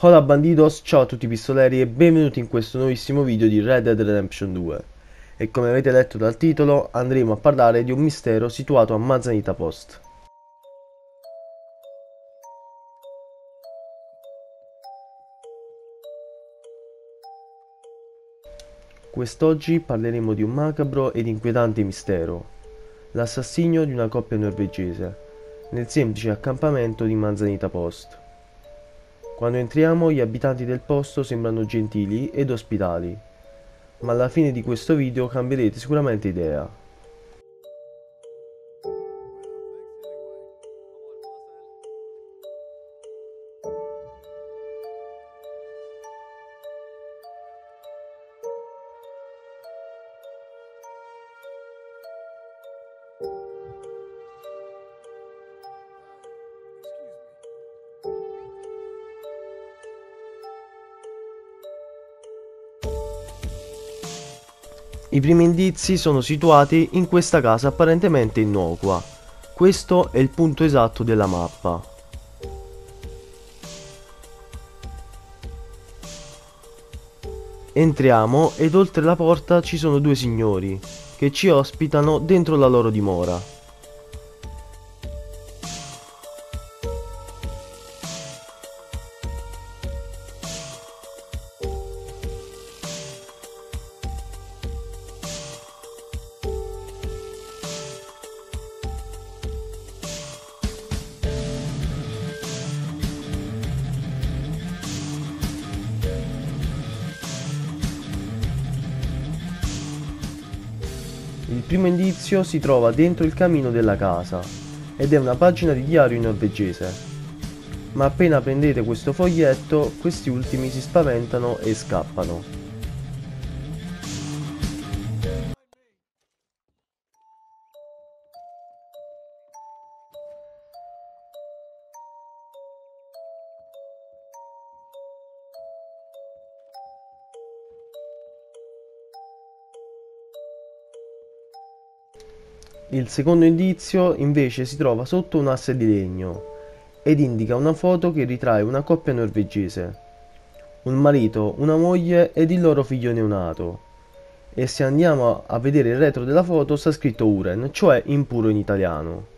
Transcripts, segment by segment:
Hola bandidos, ciao a tutti i pistoleri e benvenuti in questo nuovissimo video di Red Dead Redemption 2. E come avete letto dal titolo, andremo a parlare di un mistero situato a Manzanita Post. Quest'oggi parleremo di un macabro ed inquietante mistero, l'assassinio di una coppia norvegese, nel semplice accampamento di Manzanita Post. Quando entriamo, gli abitanti del posto sembrano gentili ed ospitali, ma alla fine di questo video cambierete sicuramente idea. I primi indizi sono situati in questa casa apparentemente innocua. Questo è il punto esatto della mappa. Entriamo ed oltre la porta ci sono due signori che ci ospitano dentro la loro dimora. Il primo indizio si trova dentro il camino della casa ed è una pagina di diario in norvegese. Ma appena prendete questo foglietto, questi ultimi si spaventano e scappano. Il secondo indizio invece si trova sotto un asse di legno ed indica una foto che ritrae una coppia norvegese, un marito, una moglie ed il loro figlio neonato. E se andiamo a vedere il retro della foto sta scritto Uren, cioè impuro in italiano.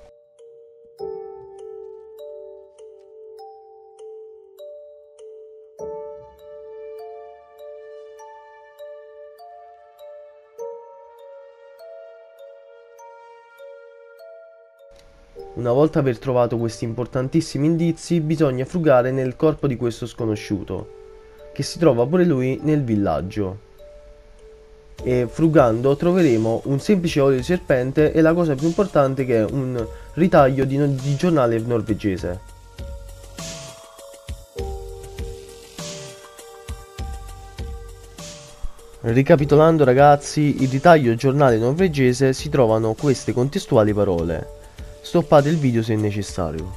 Una volta aver trovato questi importantissimi indizi, bisogna frugare nel corpo di questo sconosciuto, che si trova pure lui nel villaggio. E frugando troveremo un semplice olio di serpente e la cosa più importante che è un ritaglio di giornale norvegese. Ricapitolando ragazzi, il ritaglio giornale norvegese si trovano queste contestuali parole. Stoppate il video se necessario.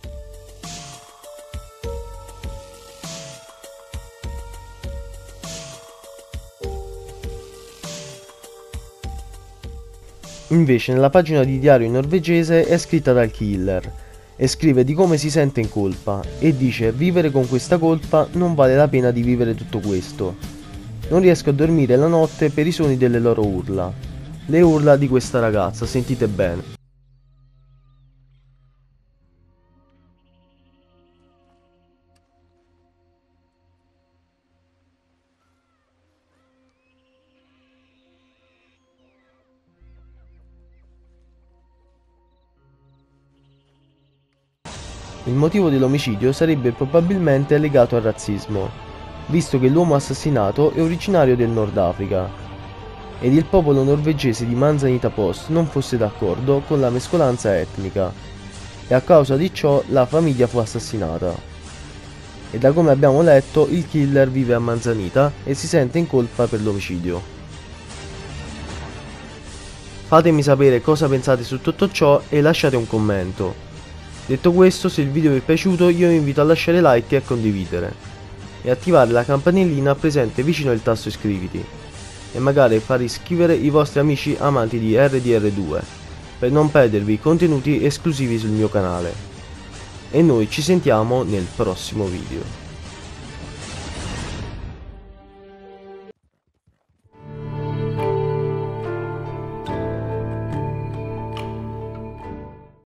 Invece nella pagina di diario in norvegese è scritta dal killer e scrive di come si sente in colpa e dice: vivere con questa colpa non vale la pena di vivere tutto questo. Non riesco a dormire la notte per i suoni delle loro urla. Le urla di questa ragazza, sentite bene. Il motivo dell'omicidio sarebbe probabilmente legato al razzismo, visto che l'uomo assassinato è originario del Nord Africa, ed il popolo norvegese di Manzanita Post non fosse d'accordo con la mescolanza etnica, e a causa di ciò la famiglia fu assassinata. E da come abbiamo letto, il killer vive a Manzanita e si sente in colpa per l'omicidio. Fatemi sapere cosa pensate su tutto ciò e lasciate un commento. Detto questo, se il video vi è piaciuto io vi invito a lasciare like e a condividere e attivare la campanellina presente vicino al tasto iscriviti e magari far iscrivere i vostri amici amanti di RDR2 per non perdervi contenuti esclusivi sul mio canale. E noi ci sentiamo nel prossimo video.